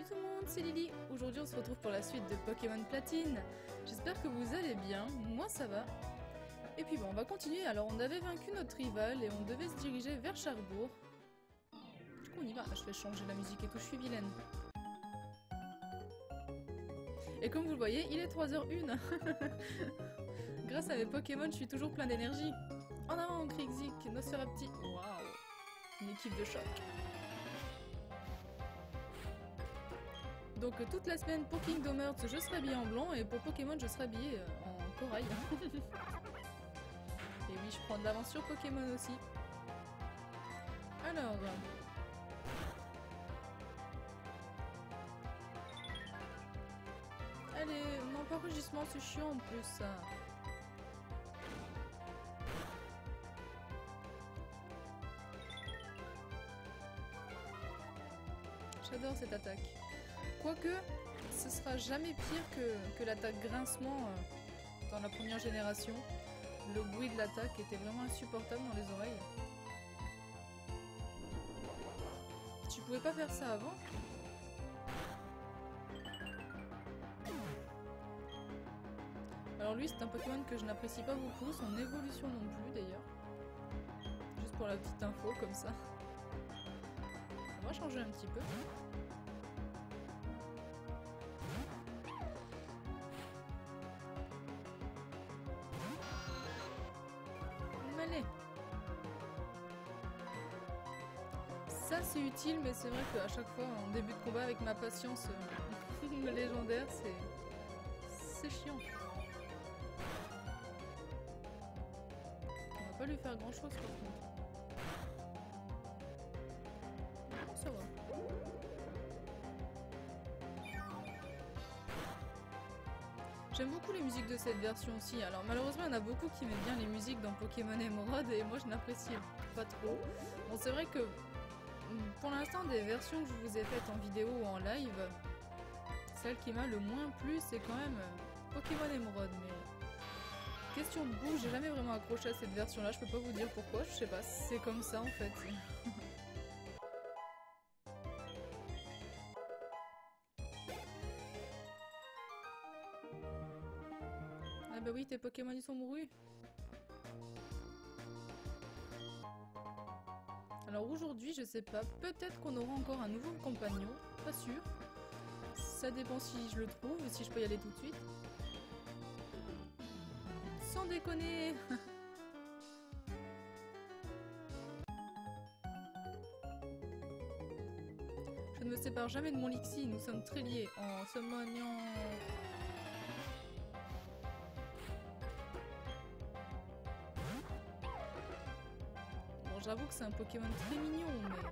Salut tout le monde, c'est Lily. Aujourd'hui on se retrouve pour la suite de Pokémon Platine. J'espère que vous allez bien, moi ça va. Et puis bon, on va continuer. Alors on avait vaincu notre rival et on devait se diriger vers Cherbourg. Du coup on y va. Je vais changer la musique et tout, je suis vilaine. Et comme vous le voyez, il est 3h01. Grâce à mes Pokémon, je suis toujours plein d'énergie. En avant, Krixik, Nosferapti. Waouh, une équipe de choc. Donc toute la semaine pour Kingdom Hearts, je serai habillée en blanc et pour Pokémon, je serai habillée en corail. Et oui, je prends de l'avance sur Pokémon aussi. Alors... Allez, non pas enregistrement, c'est chiant en plus ça. J'adore cette attaque. Quoique, ce sera jamais pire que l'attaque grincement dans la première génération. Le bruit de l'attaque était vraiment insupportable dans les oreilles. Tu pouvais pas faire ça avant? Alors lui, c'est un Pokémon que je n'apprécie pas beaucoup, son évolution non plus d'ailleurs. Juste pour la petite info, comme ça. On va changer un petit peu. Allez. Ça c'est utile, mais c'est vrai qu'à chaque fois en début de combat avec ma patience légendaire, c'est chiant. On va pas lui faire grand chose par contre. Ça va. J'aime beaucoup les musiques de cette version aussi. Alors malheureusement il y en a beaucoup qui aiment bien les musiques dans Pokémon Emerald et moi je n'apprécie pas trop. Bon c'est vrai que pour l'instant des versions que je vous ai faites en vidéo ou en live, celle qui m'a le moins plu c'est quand même Pokémon Emerald. Mais question de goût, j'ai jamais vraiment accroché à cette version là, je peux pas vous dire pourquoi, je sais pas, c'est comme ça en fait. Ah bah oui, tes Pokémon ils sont mourus. Alors aujourd'hui, je sais pas, peut-être qu'on aura encore un nouveau compagnon, pas sûr. Ça dépend si je le trouve, si je peux y aller tout de suite. Sans déconner. Je ne me sépare jamais de mon Lixie, nous sommes très liés en summonant... Bon, j'avoue que c'est un Pokémon très mignon, mais...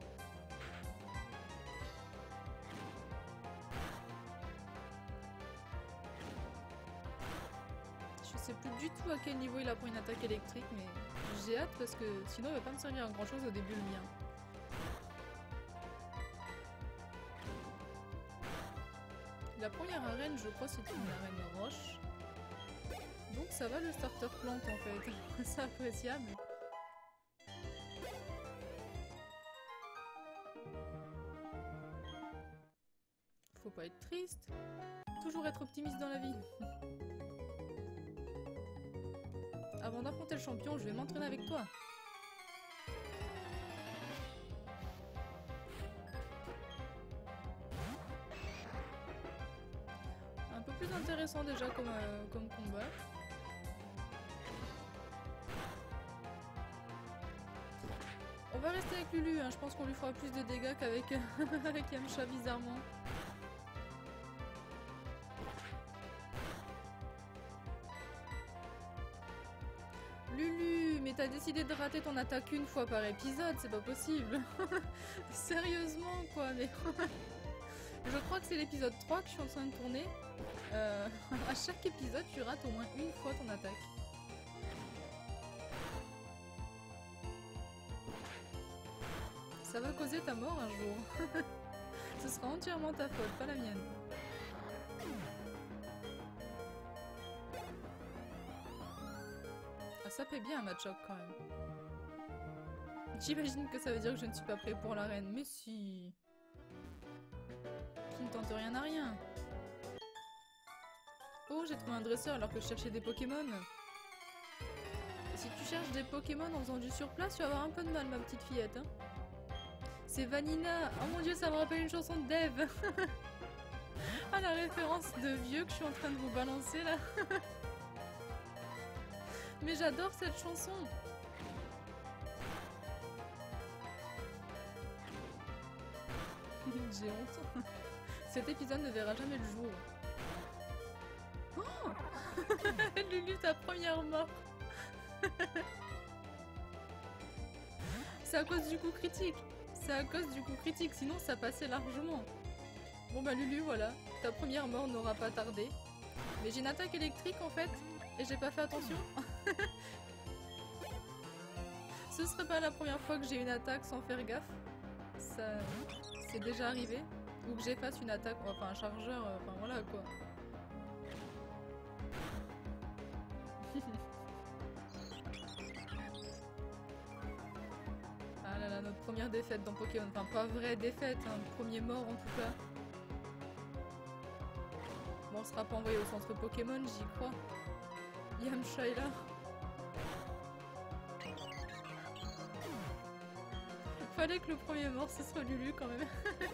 Je sais plus du tout à quel niveau il apprend une attaque électrique, mais j'ai hâte parce que sinon il va pas me servir à grand chose au début le mien. La première arène, je crois, c'est une arène roche. Donc ça va le starter plante en fait. C'est appréciable. Faut pas être triste. Toujours être optimiste dans la vie. Avant d'affronter le champion, je vais m'entraîner avec toi. Un peu plus intéressant déjà comme combat. On va rester avec Lulu, hein. Je pense qu'on lui fera plus de dégâts qu'avec avec Yamcha bizarrement. Lulu, mais t'as décidé de rater ton attaque une fois par épisode, c'est pas possible. Sérieusement quoi, mais... Je crois que c'est l'épisode 3 que je suis en train de tourner. À chaque épisode, tu rates au moins une fois ton attaque. Ça va causer ta mort un jour. Ce sera entièrement ta faute, pas la mienne. Ah, ça fait bien un match-up quand même. J'imagine que ça veut dire que je ne suis pas prêt pour l'arène, mais si... tente rien à rien. Oh, j'ai trouvé un dresseur alors que je cherchais des Pokémon. Et si tu cherches des Pokémon en faisant du surplace, tu vas avoir un peu de mal, ma petite fillette. Hein. C'est Vanina. Oh mon dieu, ça me rappelle une chanson de Dave. Ah, la référence de vieux que je suis en train de vous balancer là. Mais j'adore cette chanson. J'ai honte. Cet épisode ne verra jamais le jour. Oh Lulu, ta première mort. C'est à cause du coup critique. C'est à cause du coup critique, sinon ça passait largement. Bon bah Lulu, voilà. Ta première mort n'aura pas tardé. Mais j'ai une attaque électrique en fait. Et j'ai pas fait attention. Ce serait pas la première fois que j'ai une attaque sans faire gaffe. Ça... C'est déjà arrivé. Ou que j'efface une attaque, enfin un chargeur, enfin voilà quoi. Ah là là, notre première défaite dans Pokémon. Enfin pas vraie défaite, hein, premier mort en tout cas. Bon, on sera pas envoyé au centre Pokémon, j'y crois. Yamcha est là. Fallait que le premier mort ce soit Lulu quand même.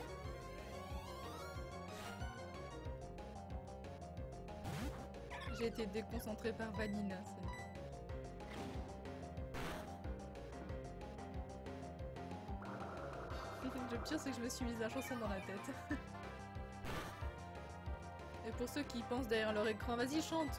J'ai été déconcentrée par Vanina. Le pire c'est que je me suis mise la chanson dans la tête. Et pour ceux qui pensent derrière leur écran, vas-y chante.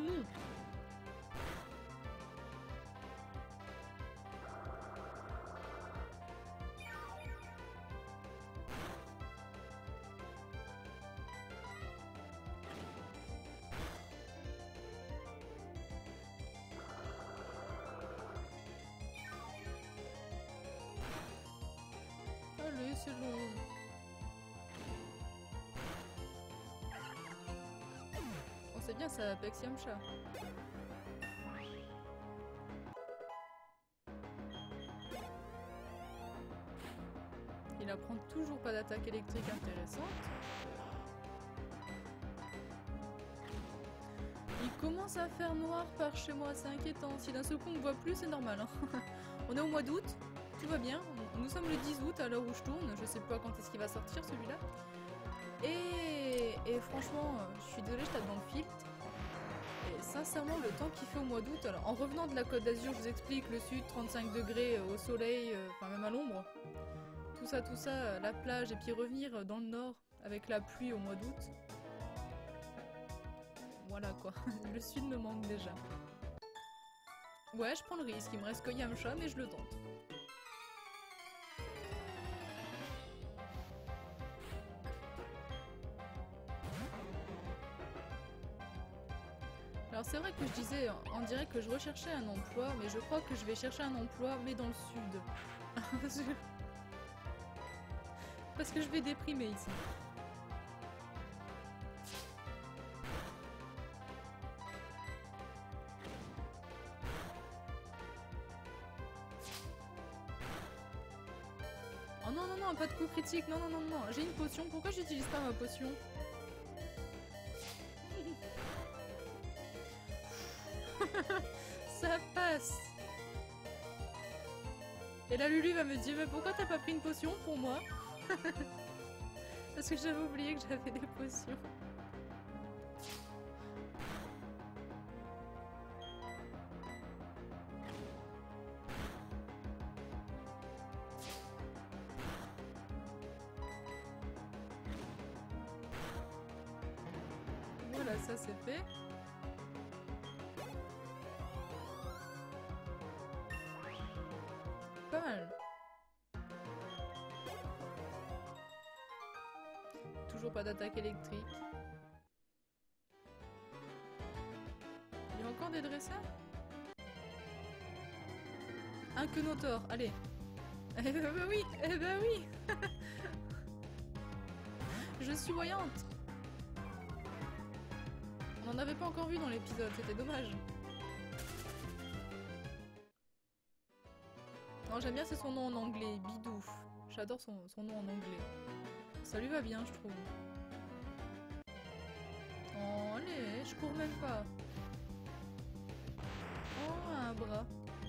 Allez, c'est long. On sait bien, ça Apex Yamcha. Il apprend toujours pas d'attaque électrique intéressante. Il commence à faire noir par chez moi, c'est inquiétant. Si d'un seul coup on ne voit plus, c'est normal. Hein. On est au mois d'août, tout va bien. Nous sommes le 10 août à l'heure où je tourne. Je sais pas quand est-ce qu'il va sortir celui-là. Et franchement, je suis désolée, je tape dans le filtre. Et sincèrement, le temps qu'il fait au mois d'août, alors en revenant de la Côte d'Azur, je vous explique, le sud, 35 degrés au soleil, enfin même à l'ombre. Tout ça, la plage, et puis revenir dans le nord avec la pluie au mois d'août. Voilà quoi, le sud me manque déjà. Ouais, je prends le risque, il me reste que Yamcha, mais je le tente. Alors c'est vrai que je disais, on dirait que je recherchais un emploi, mais je crois que je vais chercher un emploi, mais dans le sud. Parce que je vais déprimer ici. Oh non, non, non, pas de coup critique, non, non, non, non, j'ai une potion, pourquoi j'utilise pas ma potion? Ça passe. Et là Lulu va me dire, mais pourquoi t'as pas pris une potion pour moi? Parce que j'avais oublié que j'avais des potions. Voilà, ça c'est fait. Pas mal. Toujours pas d'attaque électrique. Il y a encore des dresseurs? Un Kenotor, allez. Eh bah oui, eh bah oui. Je suis voyante. On n'en avait pas encore vu dans l'épisode, c'était dommage. Non, j'aime bien, c'est son nom en anglais, Bidouf. J'adore son nom en anglais. Ça lui va bien, je trouve. Oh, allez, je cours même pas. Oh, un bras.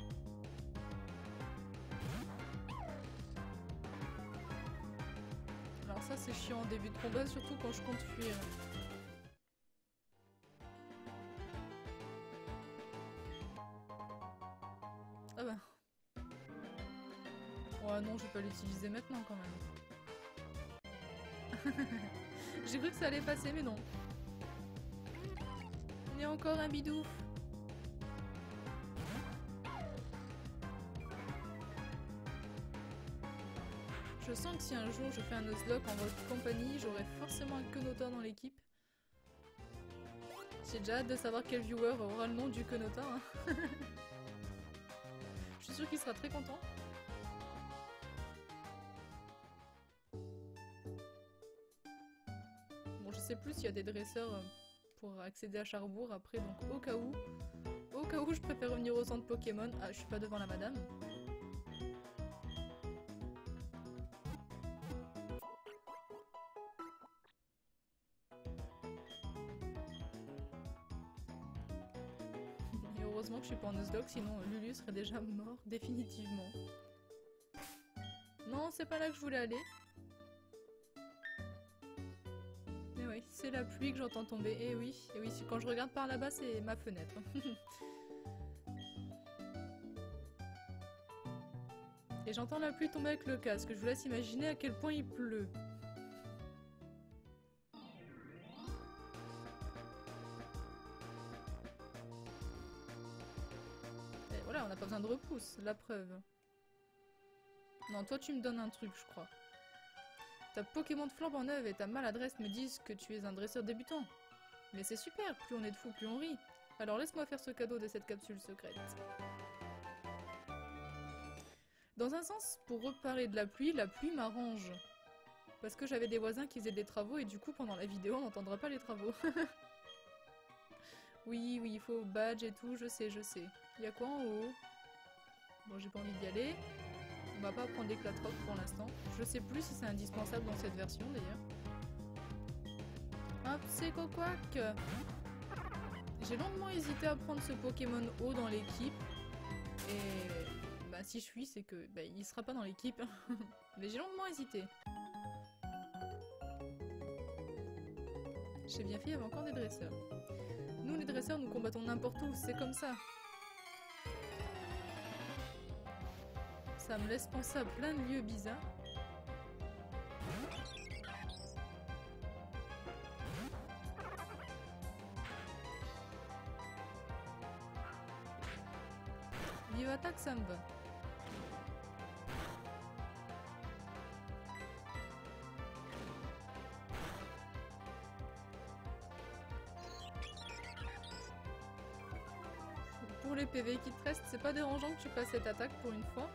Alors ça c'est chiant en début de combat, surtout quand je compte fuir. Ah bah. Oh non, je vais pas l'utiliser maintenant quand même. J'ai cru que ça allait passer, mais non. Il y a encore un bidou. Je sens que si un jour je fais un Nuzlocke en votre compagnie, j'aurai forcément un Kenota dans l'équipe. J'ai déjà hâte de savoir quel viewer aura le nom du Kenota. Hein. Je suis sûre qu'il sera très content. Bon, je sais plus s'il y a des dresseurs pour accéder à Charbourg après, donc au cas où, je préfère revenir au centre Pokémon. Ah, je suis pas devant la madame. Et heureusement que je suis pas en Nuzlocke, sinon Lulu serait déjà mort définitivement. Non, c'est pas là que je voulais aller. Mais oui, c'est la pluie que j'entends tomber. Et oui, quand je regarde par là-bas, c'est ma fenêtre. Et j'entends la pluie tomber avec le casque. Je vous laisse imaginer à quel point il pleut. Et voilà, on n'a pas besoin de repousse, la preuve. Non, toi tu me donnes un truc, je crois. Ta Pokémon de flambe en neuve et ta maladresse me disent que tu es un dresseur débutant. Mais c'est super, plus on est de fous, plus on rit. Alors laisse-moi faire ce cadeau de cette capsule secrète. Dans un sens, pour reparler de la pluie m'arrange. Parce que j'avais des voisins qui faisaient des travaux et du coup pendant la vidéo on n'entendra pas les travaux. Oui, il faut badge et tout, je sais. Il y a quoi en haut? Bon, j'ai pas envie d'y aller. On va pas prendre l'éclatroc pour l'instant. Je sais plus si c'est indispensable dans cette version d'ailleurs. Hop, c'est Coquac. J'ai longuement hésité à prendre ce Pokémon haut dans l'équipe. Et bah si je suis, c'est que bah, il sera pas dans l'équipe. Mais j'ai longuement hésité. J'ai bien fait, il y avait encore des dresseurs. Nous les dresseurs, nous combattons n'importe où, c'est comme ça. Ça me laisse penser à plein de lieux bizarres. Vive attaque, ça me va. Pour les PV qui te restent, c'est pas dérangeant que tu fasses cette attaque pour une fois.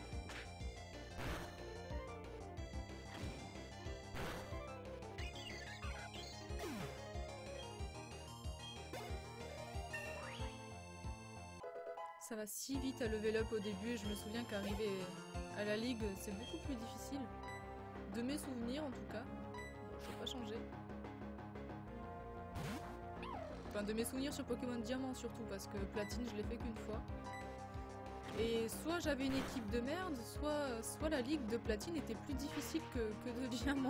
Ça va si vite à level up au début et je me souviens qu'arriver à la ligue c'est beaucoup plus difficile. De mes souvenirs en tout cas. Bon, je vais pas changer. Enfin de mes souvenirs sur Pokémon Diamant surtout parce que Platine je l'ai fait qu'une fois. Et soit j'avais une équipe de merde, soit la ligue de Platine était plus difficile que de Diamant.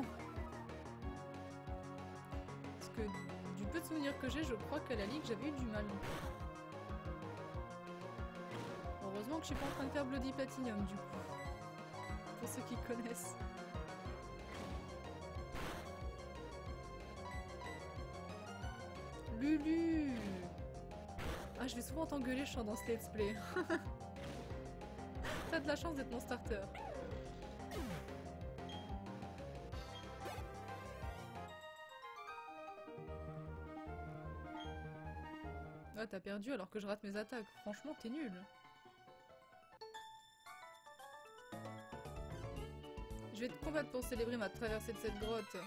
Parce que du peu de souvenirs que j'ai, je crois qu'à la ligue j'avais eu du mal. Heureusement que je suis pas en train de faire Bloody Platinum du coup. Pour ceux qui connaissent. Lulu! Ah, je vais souvent t'engueuler, je chante dans ce let's play. T'as de la chance d'être mon starter. Ah, t'as perdu alors que je rate mes attaques. Franchement, t'es nul. Je vais te combattre pour célébrer ma traversée de cette grotte.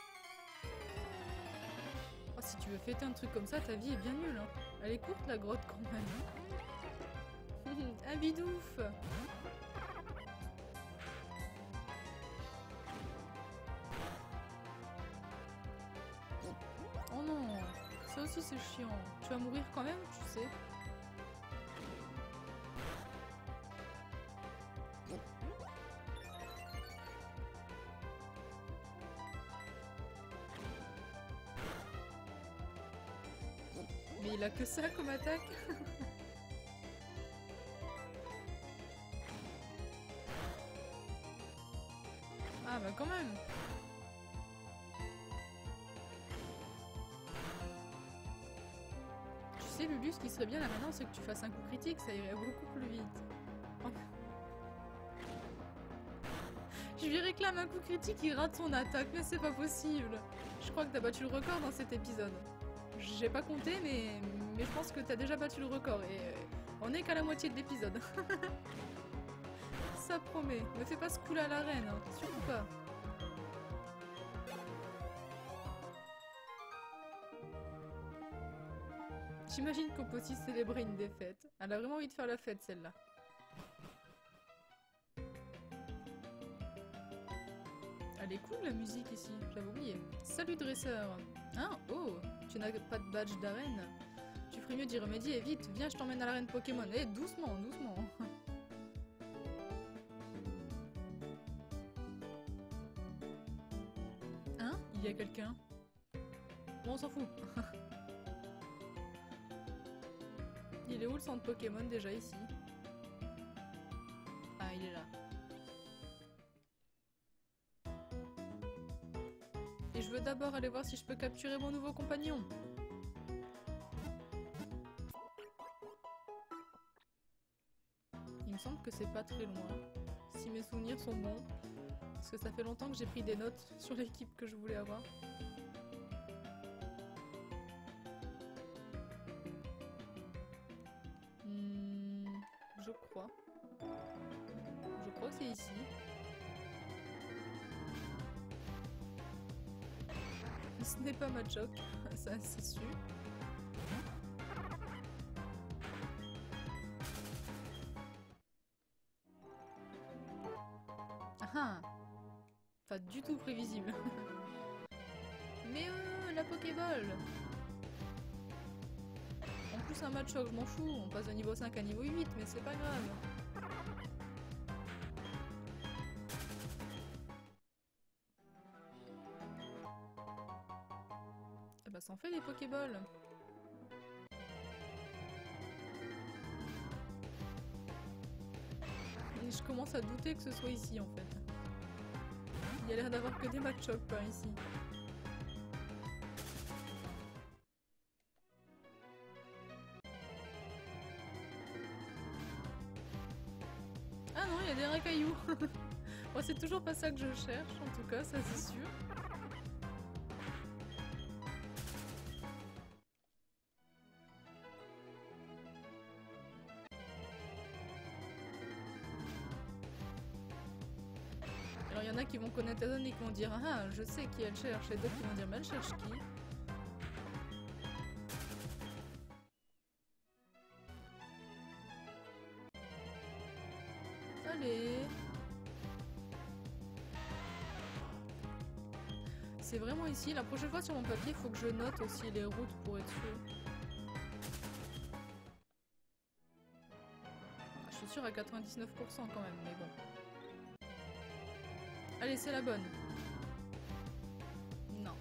Oh, si tu veux fêter un truc comme ça, ta vie est bien nulle. Hein. Elle est courte la grotte quand même. Un bidouf. Oh non. Ça aussi c'est chiant. Tu vas mourir quand même, tu sais. Mais il a que ça comme attaque. Ah bah quand même. Tu sais Lulu, ce qui serait bien là maintenant c'est que tu fasses un coup critique, ça irait beaucoup plus vite. Je lui réclame un coup critique, il rate son attaque, mais c'est pas possible. Je crois que t'as battu le record dans cet épisode. J'ai pas compté, mais je pense que t'as déjà battu le record et on est qu'à la moitié de l'épisode. Ça promet. Me fais pas ce coup-là à l'arène, hein. Surtout pas. J'imagine qu'on peut aussi célébrer une défaite. Elle a vraiment envie de faire la fête, celle-là. Elle est cool la musique ici, j'avais oublié. Salut dresseur. Hein? Oh, tu n'as pas de badge d'arène? Tu ferais mieux d'y remédier, vite, viens je t'emmène à l'arène Pokémon. Eh, doucement, doucement. Hein? Il y a quelqu'un? Bon, on s'en fout. Il est où le centre Pokémon déjà ici? Ah, il est là. Et je veux d'abord aller voir si je peux capturer mon nouveau compagnon. Il me semble que c'est pas très loin. Si mes souvenirs sont bons. Parce que ça fait longtemps que j'ai pris des notes sur l'équipe que je voulais avoir. Je crois. Je crois que c'est ici. Ce n'est pas Machoc, ça c'est sûr. Ah, pas du tout prévisible. Mais la Pokéball. En plus un Machoc, je m'en fous. On passe de niveau 5 à niveau 8, mais c'est pas grave. Eh bah ça en fait des Pokéballs. Et je commence à douter que ce soit ici en fait. Il y a l'air d'avoir que des Machoc par ici. Ah non, il y a des racailloux. Bon, c'est toujours pas ça que je cherche, en tout cas, ça c'est sûr. Alors il y en a qui vont connaître la zone et qui vont dire ah je sais qui elle cherche, et d'autres qui vont dire mais elle cherche qui? Allez. C'est vraiment ici. La prochaine fois sur mon papier, il faut que je note aussi les routes pour être sûr. Je suis sûre à 99% quand même, mais bon. Allez, c'est la bonne. Non.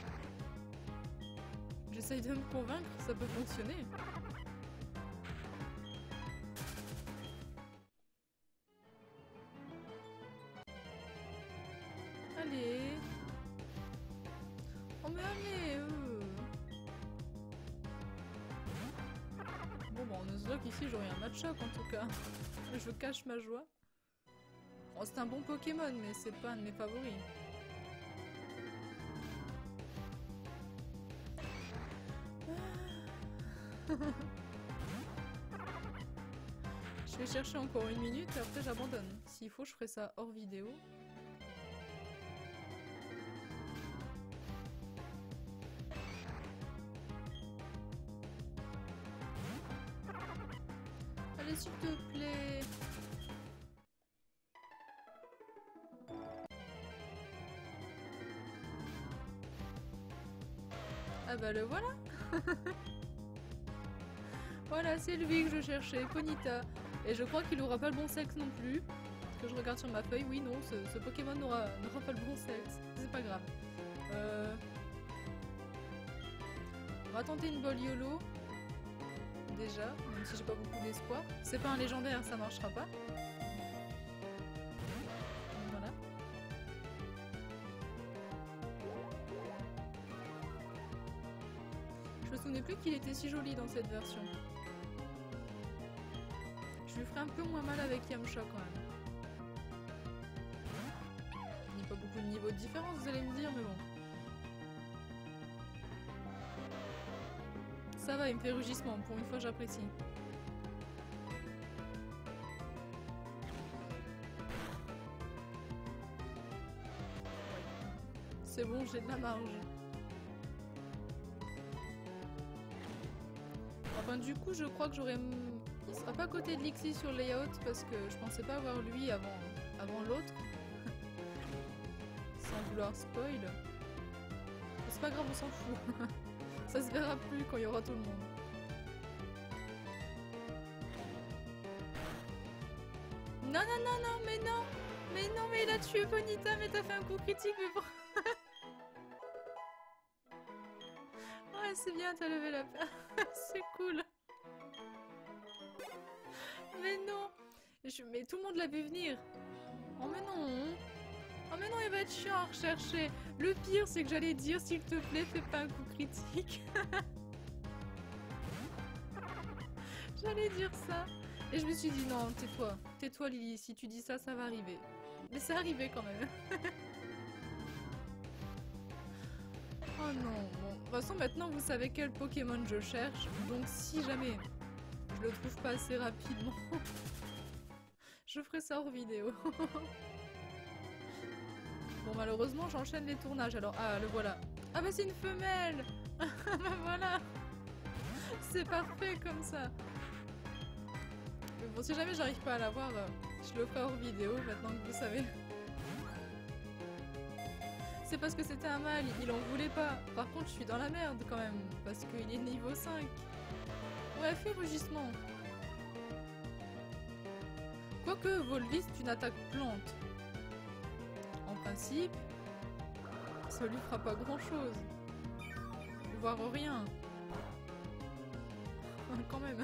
J'essaye de me convaincre, ça peut fonctionner. Allez. Oh mais allez Bon bah en Nuzlocke ici j'aurai un Machoc en tout cas. Je cache ma joie. Oh, c'est un bon Pokémon mais c'est pas un de mes favoris. Je vais chercher encore une minute et après j'abandonne. S'il faut je ferai ça hors vidéo. Allez s'il te plaît. Ah bah le voilà. Voilà, c'est lui que je cherchais, Ponyta. Et je crois qu'il aura pas le bon sexe non plus. Parce que je regarde sur ma feuille, oui, non, ce Pokémon n'aura pas le bon sexe. C'est pas grave. On va tenter une bol YOLO. Déjà, même si j'ai pas beaucoup d'espoir. C'est pas un légendaire, ça marchera pas. Voilà. Je me souvenais plus qu'il était si joli dans cette version. Je lui ferai un peu moins mal avec Yamcha quand même. Il n'y a pas beaucoup de niveaux de différence, vous allez me dire, mais bon. Ça va, il me fait rugissement, pour une fois j'apprécie. C'est bon, j'ai de la marge. Enfin du coup je crois que j'aurais... Il sera pas à côté de Lixie sur le layout parce que je pensais pas avoir lui avant l'autre. Sans vouloir spoil. C'est pas grave, on s'en fout. Ça se verra plus quand il y aura tout le monde. Non, non, non, non, mais non! Mais non, mais il a tué Ponyta, mais t'as fait un coup critique, mais bon... Ouais, c'est bien, t'as levé la... C'est cool. Mais non! Mais tout le monde l'a vu venir. Oh mais non! Oh mais non, il va être chiant à rechercher. Le pire, c'est que j'allais dire, s'il te plaît, fais pas un coup critique. J'allais dire ça. Et je me suis dit, non, tais-toi. Tais-toi, Lily. Si tu dis ça, ça va arriver. Mais c'est arrivé quand même. Oh non. Bon, de toute façon, maintenant, vous savez quel Pokémon je cherche. Donc, si jamais je le trouve pas assez rapidement, je ferai ça hors vidéo. Bon, malheureusement, j'enchaîne les tournages. Alors, ah, le voilà. Ah bah, c'est une femelle. Ah bah, voilà. C'est parfait comme ça. Mais bon, si jamais j'arrive pas à l'avoir, je le ferai hors vidéo, maintenant que vous savez. C'est parce que c'était un mâle, il en voulait pas. Par contre, je suis dans la merde quand même, parce qu'il est niveau 5. Ouais, fais rugissement. Quoique, Volvis, c'est une attaque plante. En principe, ça lui fera pas grand chose. Voire rien. Quand même.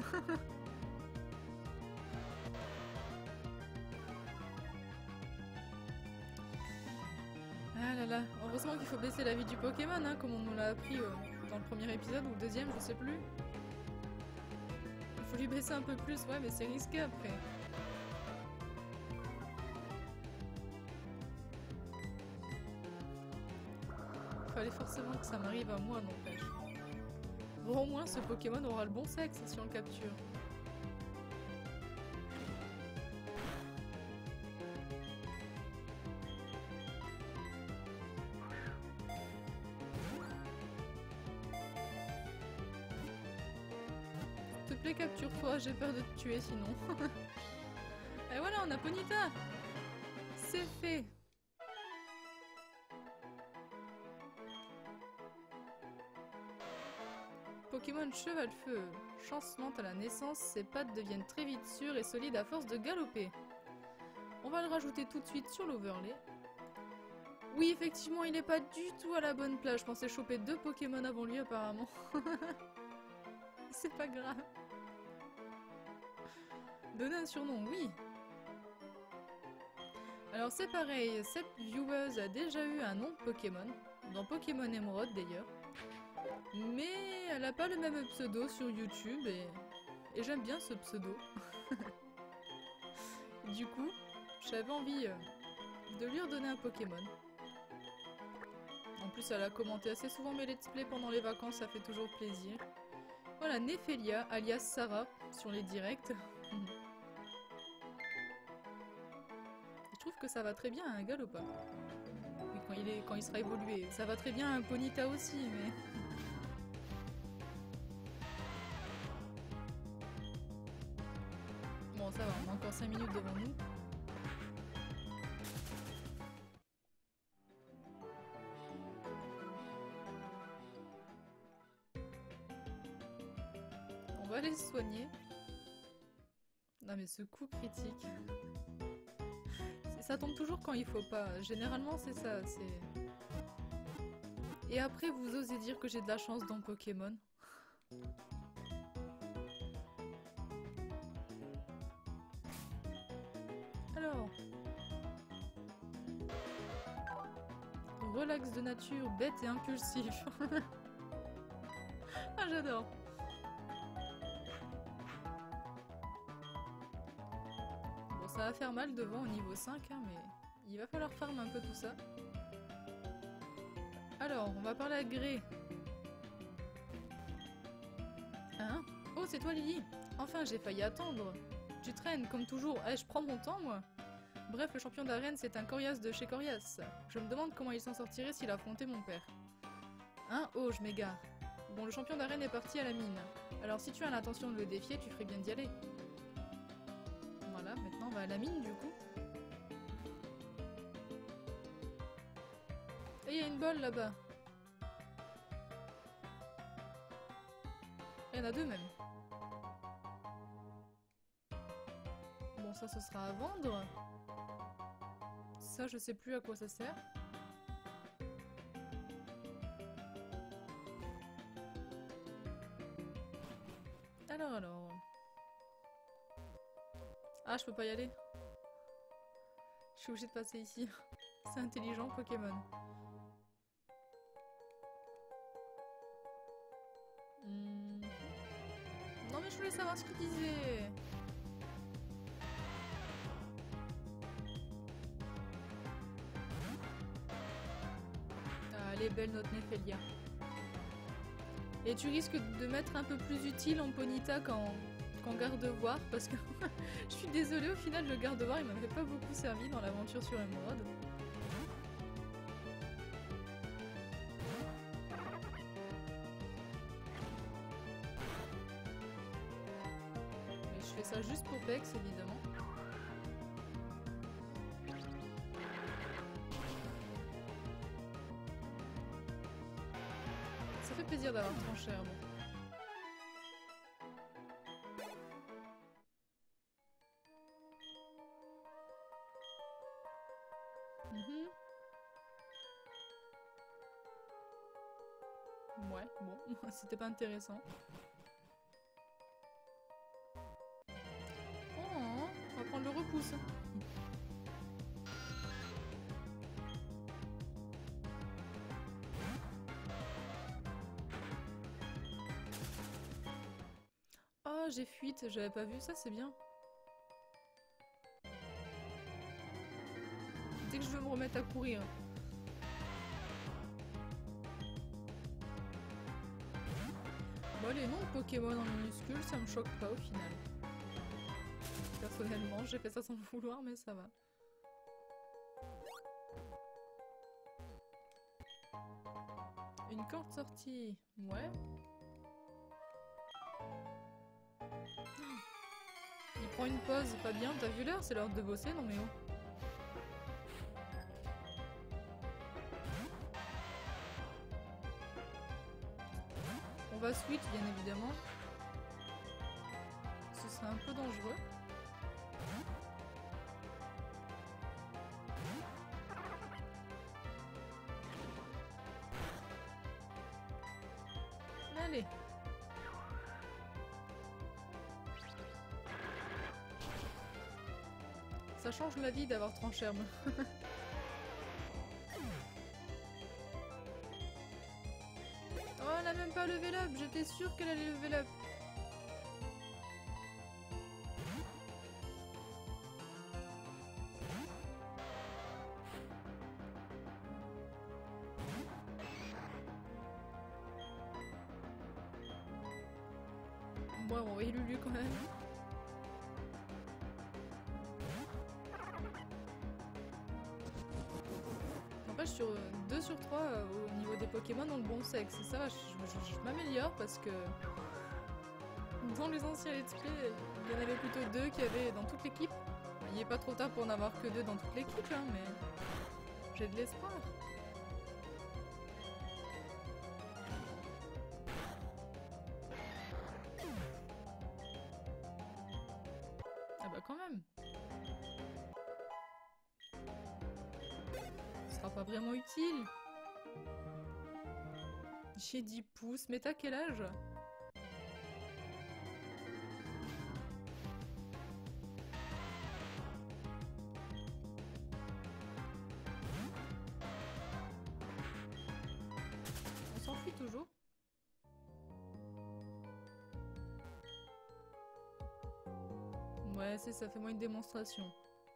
Ah là là, heureusement qu'il faut baisser la vie du Pokémon, hein, comme on nous l'a appris dans le premier épisode ou le deuxième, je sais plus. Il faut lui baisser un peu plus, ouais, mais c'est risqué après. Fallait forcément que ça m'arrive à moi, n'empêche. Bon, au moins ce Pokémon aura le bon sexe si on le capture. S'il te plaît, capture-toi, j'ai peur de te tuer sinon. Et voilà, on a Ponyta. C'est fait. Pokémon Cheval-Feu. Chancement à la naissance, ses pattes deviennent très vite sûres et solides à force de galoper. On va le rajouter tout de suite sur l'overlay. Oui, effectivement, il est pas du tout à la bonne place. Je pensais choper 2 Pokémon avant lui apparemment. C'est pas grave. Donner un surnom, oui. Alors c'est pareil, cette vieweuse a déjà eu un nom de Pokémon, dans Pokémon Emerald d'ailleurs. Mais elle a pas le même pseudo sur YouTube et j'aime bien ce pseudo. Du coup, j'avais envie de lui redonner un Pokémon. En plus, elle a commenté assez souvent mes let's play pendant les vacances, ça fait toujours plaisir. Voilà, Nephelia, alias Sarah, sur les directs. Je trouve que ça va très bien à un Galopin. Oui, quand il sera évolué. Ça va très bien à un Ponyta aussi, mais... Bon, ça va, on a encore 5 minutes devant nous. va les soigner. Non mais ce coup critique... Ça tombe toujours quand il faut pas. Généralement c'est ça, c'est... Et après vous osez dire que j'ai de la chance dans Pokémon. Alors... Relax de nature, bête et impulsif. Ah j'adore. Bon ça va faire mal devant au niveau 5 hein, mais il va falloir farm un peu tout ça. Alors on va parler à Grey. Hein? Oh c'est toi Lily. Enfin j'ai failli attendre. Tu traînes comme toujours. Eh je prends mon temps moi. Bref, le champion d'arène, c'est un Corias de chez Corias. Je me demande comment il s'en sortirait s'il affrontait mon père. Hein? Oh, je m'égare. Bon, le champion d'arène est parti à la mine. Alors si tu as l'intention de le défier, tu ferais bien d'y aller. Voilà, maintenant on va à la mine du coup. Et il y a une bolle là-bas. Il y en a deux même. Bon, ça, ce sera à vendre. Ça, je sais plus à quoi ça sert. Alors... Ah, je peux pas y aller. Je suis obligée de passer ici. C'est intelligent, Pokémon. Non mais je voulais savoir ce qu'il disait. Elle est belle notre Néphélia. Et tu risques de mettre un peu plus utile en Ponyta qu'en garde-voir parce que je suis désolée au final le garde-voir il m'avait pas beaucoup servi dans l'aventure sur Emerald. Mais je fais ça juste pour Pex évidemment. Ça fait plaisir d'avoir tranché un bon. Ouais, bon, c'était pas intéressant. Oh, on va prendre le repousse. Oh, j'ai fuite, j'avais pas vu ça, c'est bien. Dès que je veux me remettre à courir. Bon, les noms de Pokémon en minuscules, ça me choque pas au final. Personnellement, j'ai fait ça sans le vouloir, mais ça va. Une corde sortie. Ouais. Il prend une pause, pas bien, t'as vu l'heure? C'est l'heure de bosser, non mais oh. On va switch bien évidemment. Ce serait un peu dangereux. Allez. Ça change la vie d'avoir Trancherme. Oh, elle a même pas level up, j'étais sûre qu'elle allait level up. Bon, on va envoyer Lulu quand même. Après, je suis sur 2 sur 3 au niveau des Pokémon dans le bon sexe. Ça va, je m'améliore parce que dans les anciens let's play, il y en avait plutôt 2 qui avaient dans toute l'équipe. Il n'est pas trop tard pour en avoir que 2 dans toute l'équipe, hein, mais j'ai de l'espoir. sera pas vraiment utile. J'ai 10 pouces, mais t'as quel âge? On s'enfuit toujours. Ouais, c'est ça, fais-moi une démonstration.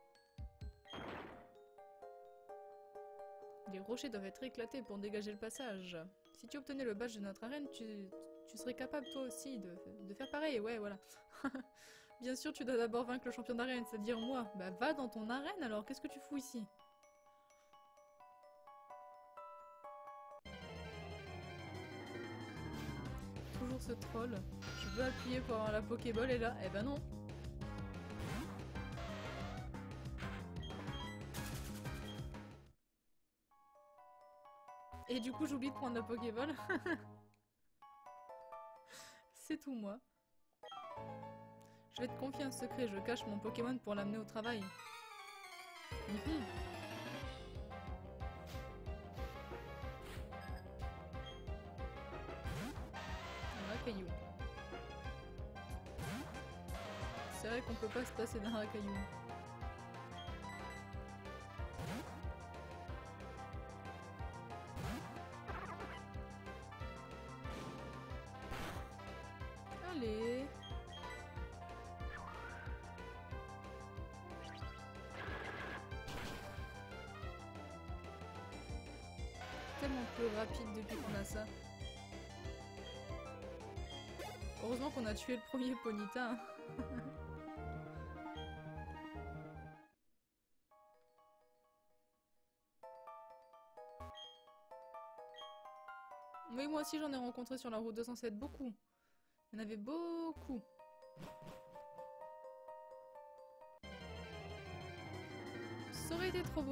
Les rochers doivent être éclatés pour dégager le passage. Si tu obtenais le badge de notre arène, tu serais capable toi aussi de faire pareil, ouais, voilà. Bien sûr, tu dois d'abord vaincre le champion d'arène, c'est-à-dire moi. Bah va dans ton arène alors, qu'est-ce que tu fous ici? Toujours ce troll. Je veux appuyer pour avoir la Pokéball et là, eh ben non. Et du coup, j'oublie de prendre la Pokéball. C'est tout moi. Je vais te confier un secret, je cache mon Pokémon pour l'amener au travail. Un Racaillou. C'est vrai qu'on peut pas se passer d'un Racaillou. Allez. Tellement plus rapide depuis qu'on a ça. Heureusement qu'on a tué le premier Ponyta. Oui, moi aussi j'en ai rencontré sur la route 207 beaucoup. Il y en avait beaucoup. Ça aurait été trop beau.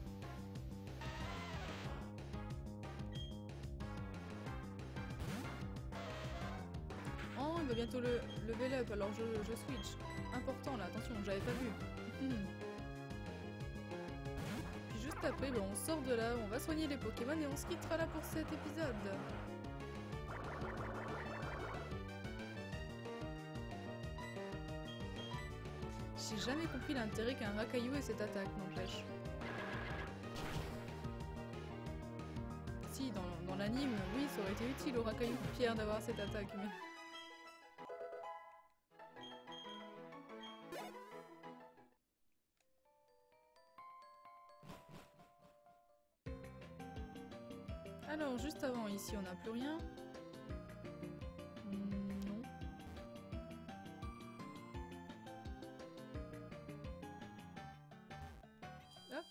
Oh, il va bientôt le level up, alors je switch. Important là, attention, j'avais pas vu. Puis juste après, on sort de là, on va soigner les Pokémon et on se quittera là pour cet épisode. J'ai jamais compris l'intérêt qu'un Racaillou ait cette attaque, n'empêche. Si, dans l'anime, oui, ça aurait été utile au Racaillou Pierre d'avoir cette attaque, mais... Alors, juste avant, ici, on n'a plus rien. Non. Hop.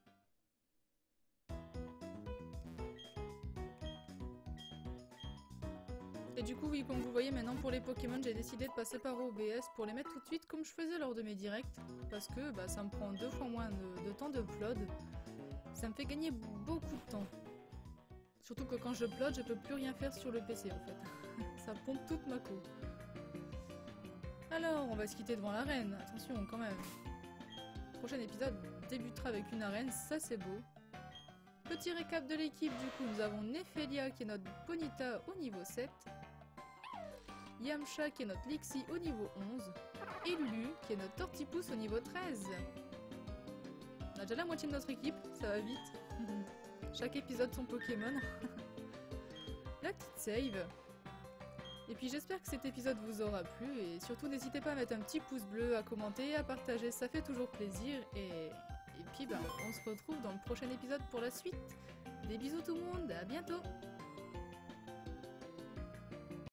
Et du coup, oui, comme vous voyez, maintenant pour les Pokémon, j'ai décidé de passer par OBS pour les mettre tout de suite comme je faisais lors de mes directs. Parce que ça me prend 2 fois moins de temps de upload. Ça me fait gagner beaucoup de temps. Surtout que quand je upload, je peux plus rien faire sur le PC en fait. Ça pompe toute ma co. Alors, on va se quitter devant l'arène. Attention quand même. Le prochain épisode débutera avec une arène, ça c'est beau. Petit récap de l'équipe, du coup, nous avons Nephelia qui est notre Ponyta au niveau 7. Yamcha qui est notre Lixie au niveau 11. Et Lulu qui est notre Tortipousse au niveau 13. On a déjà la moitié de notre équipe, ça va vite. Chaque épisode son Pokémon. La petite save. Et puis j'espère que cet épisode vous aura plu. Et surtout n'hésitez pas à mettre un petit pouce bleu, à commenter, à partager, ça fait toujours plaisir. Et puis on se retrouve dans le prochain épisode pour la suite. Des bisous tout le monde, à bientôt.